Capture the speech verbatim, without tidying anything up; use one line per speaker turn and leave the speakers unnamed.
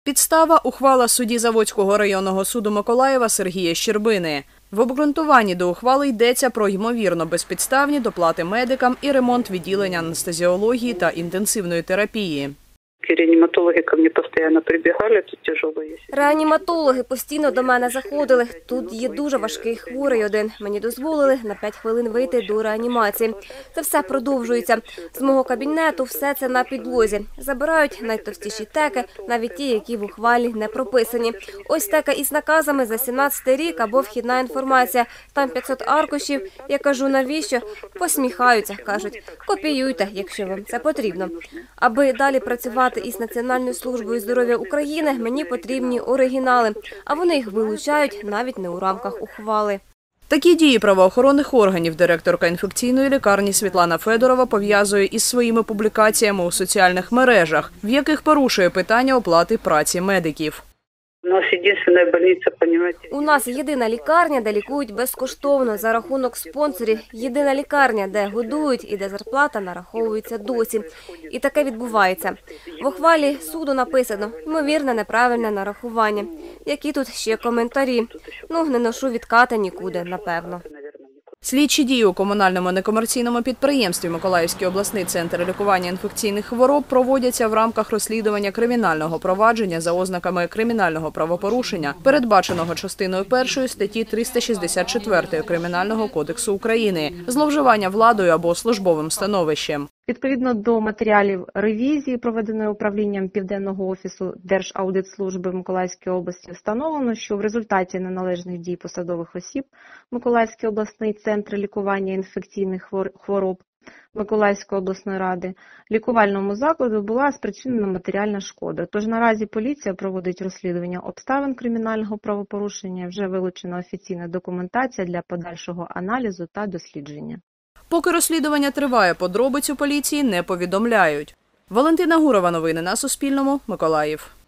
Підстава – ухвала судді Заводського районного суду Миколаєва Сергія Щербини. В обґрунтуванні до ухвали йдеться про ймовірно безпідставні доплати медикам і ремонт відділення анестезіології та інтенсивної терапії.
Реаніматологи ко мне постоянно прибігали, тут тяжело є.
Реаніматологи постійно до мене заходили. Тут є дуже важкий хворий один. Мені дозволили на п'ять хвилин вийти до реанімації. Це все продовжується. З мого кабінету все це на підлозі. Забирають найтовстіші теки, навіть ті, які в ухвалі не прописані. Ось тека із наказами за сімнадцятий рік або вхідна інформація. Там п'ятсот аркушів. Я кажу, навіщо? Посміхаються, кажуть. Копіюйте, якщо вам це потрібно. Аби далі працювати із Національною службою здоров'я України, мені потрібні оригінали, а вони їх вилучають навіть не у рамках ухвали.
Такі дії правоохоронних органів директорка інфекційної лікарні Світлана Федорова пов'язує із своїми публікаціями у соціальних мережах, в яких порушує питання оплати праці медиків.
У нас єдина больниця, розумієте?
У нас єдина лікарня, де лікують безкоштовно за рахунок спонсорів. Єдина лікарня, де годують і де зарплата нараховується досі. І таке відбувається. В ухвалі суду написано «ймовірне неправильне нарахування». Які тут ще коментарі? Ну, не ношу відкати нікуди, напевно.
Слідчі дії у комунальному некомерційному підприємстві Миколаївський обласний центр лікування інфекційних хвороб проводяться в рамках розслідування кримінального провадження за ознаками кримінального правопорушення, передбаченого частиною першої статті триста шістдесят чотири Кримінального кодексу України – зловживання владою або службовим становищем.
Відповідно до матеріалів ревізії, проведеної управлінням Південного офісу Держаудитслужби в Миколаївській області, встановлено, що в результаті неналежних дій посадових осіб Миколаївський обласний центр лікування інфекційних хвороб Миколаївської обласної ради лікувальному закладу була спричинена матеріальна шкода. Тож наразі поліція проводить розслідування обставин кримінального правопорушення, вже вилучена офіційна документація для подальшого аналізу та дослідження.
Поки розслідування триває, подробиць у поліції не повідомляють. Валентина Гурова, новини на Суспільному, Миколаїв.